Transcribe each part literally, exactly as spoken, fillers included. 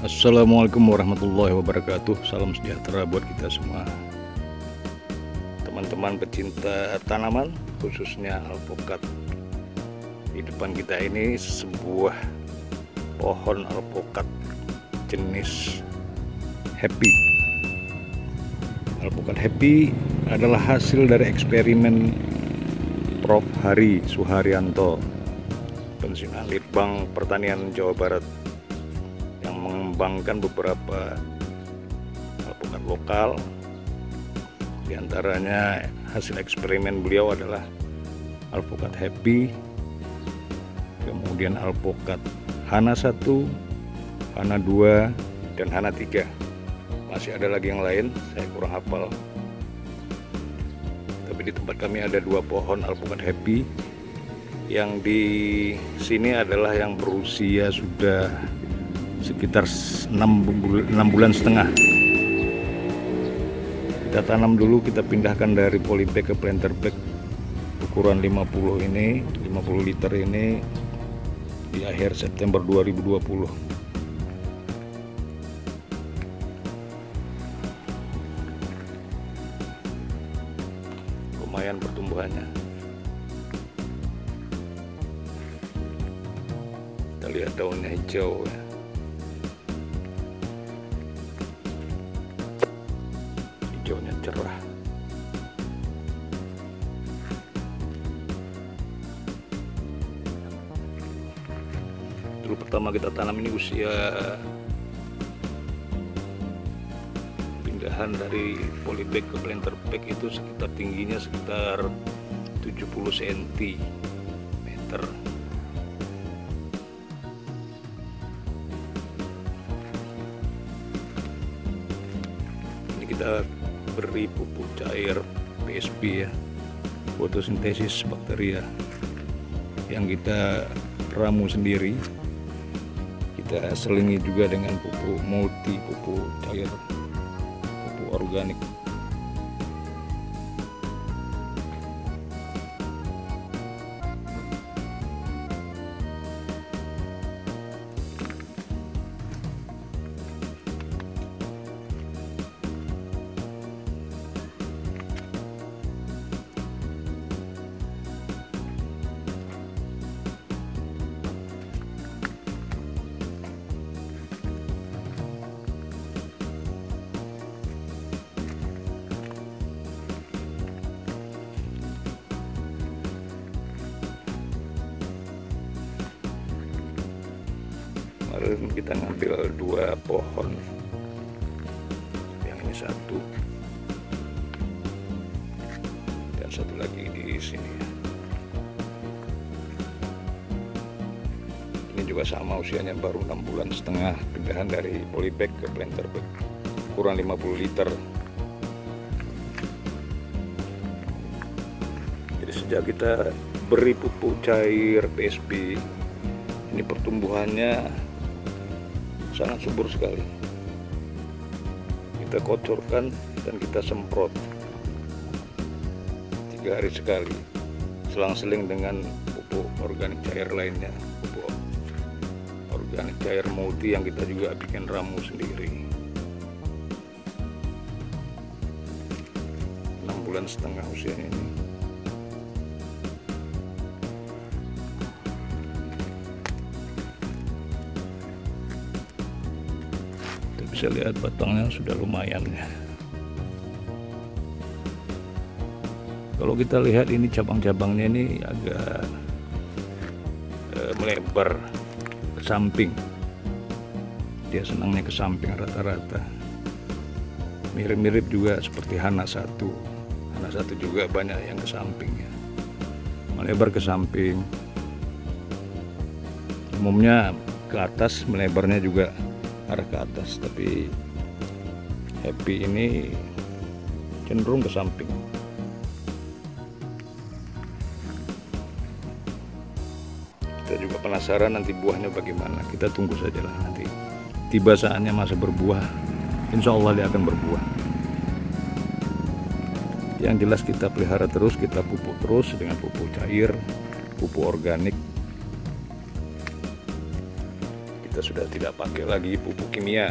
Assalamualaikum warahmatullahi wabarakatuh. Salam sejahtera buat kita semua, teman-teman pecinta tanaman, khususnya alpukat. Di depan kita ini sebuah pohon alpukat jenis happy. Alpukat happy adalah hasil dari eksperimen Prof Hari Suharyanto, pensiunan Litbang Pertanian Jawa Barat, yang mengembangkan beberapa alpukat lokal. Di antaranya hasil eksperimen beliau adalah alpukat happy, kemudian alpukat Hana satu, Hana dua, dan Hana tiga. Masih ada lagi yang lain, saya kurang hafal. Tapi di tempat kami ada dua pohon alpukat happy. Yang di sini adalah yang berusia sudah sekitar enam bulan setengah. Kita tanam dulu, kita pindahkan dari polybag ke planter bag ukuran lima puluh ini, lima puluh liter ini di akhir September dua ribu dua puluh. Lumayan pertumbuhannya. Kita lihat daunnya hijau ya. Hijaunya cerah. Dulu pertama kita tanam ini usia pindahan dari polybag ke planter bag itu sekitar tingginya sekitar tujuh puluh sentimeter. Ini kita beri pupuk cair P S B ya, fotosintesis bakteria, yang kita ramu sendiri. Kita selingi juga dengan pupuk multi, pupuk cair, pupuk organik. Kemarin kita ngambil dua pohon, yang ini satu dan satu lagi di sini. Ini juga sama, usianya baru enam bulan setengah, pindahan dari polybag ke planter bag kurang lima puluh liter. Jadi sejak kita beri pupuk cair P S B, ini pertumbuhannya sangat subur sekali. Kita kocorkan dan kita semprot tiga hari sekali, selang-seling dengan pupuk organik cair lainnya, pupuk organik cair multi yang kita juga bikin ramu sendiri. enam bulan setengah usianya ini. Bisa lihat batangnya sudah lumayan ya. Kalau kita lihat ini cabang-cabangnya ini agak e, melebar ke samping. Dia senangnya ke samping rata-rata. Mirip-mirip juga seperti Hana satu. Hana satu juga banyak yang ke samping ya. Melebar ke samping. Umumnya ke atas, melebarnya juga arah ke atas, tapi happy ini cenderung ke samping. Kita juga penasaran nanti buahnya bagaimana. Kita tunggu sajalah, nanti tiba saatnya masa berbuah, insya Allah dia akan berbuah. Yang jelas kita pelihara terus, kita pupuk terus dengan pupuk cair, pupuk organik. kita sudah tidak pakai lagi pupuk kimia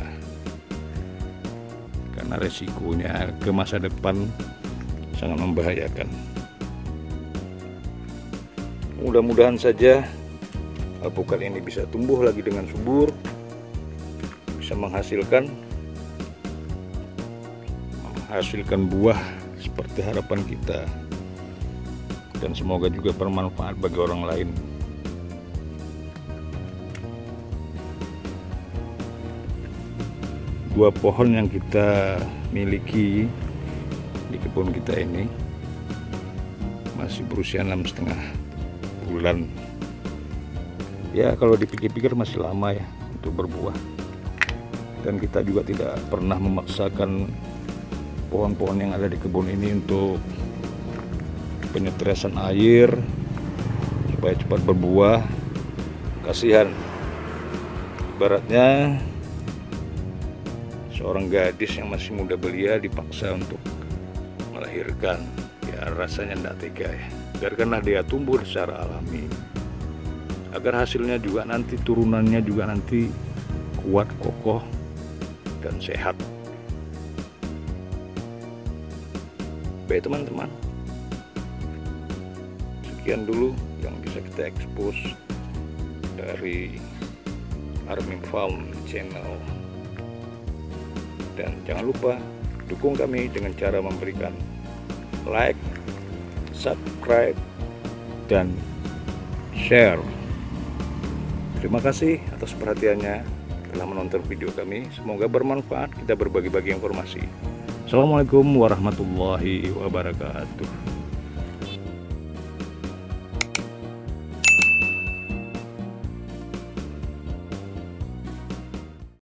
karena resikonya ke masa depan sangat membahayakan. Mudah-mudahan saja alpukat ini bisa tumbuh lagi dengan subur, bisa menghasilkan menghasilkan buah seperti harapan kita, dan semoga juga bermanfaat bagi orang lain. Dua pohon yang kita miliki di kebun kita ini masih berusia enam setengah bulan. Ya, kalau dipikir-pikir masih lama ya untuk berbuah. Dan kita juga tidak pernah memaksakan pohon-pohon yang ada di kebun ini untuk penyeteresan air supaya cepat berbuah. Kasihan, ibaratnya seorang gadis yang masih muda belia dipaksa untuk melahirkan. Ya, rasanya tidak tega ya. Biarkanlah dia tumbuh secara alami, agar hasilnya juga nanti, turunannya juga nanti kuat, kokoh, dan sehat. Baik teman-teman, sekian dulu yang bisa kita ekspos dari Armin Farm Channel. Dan jangan lupa dukung kami dengan cara memberikan like, subscribe, dan share. Terima kasih atas perhatiannya telah menonton video kami. Semoga bermanfaat, kita berbagi-bagi informasi. Assalamualaikum warahmatullahi wabarakatuh.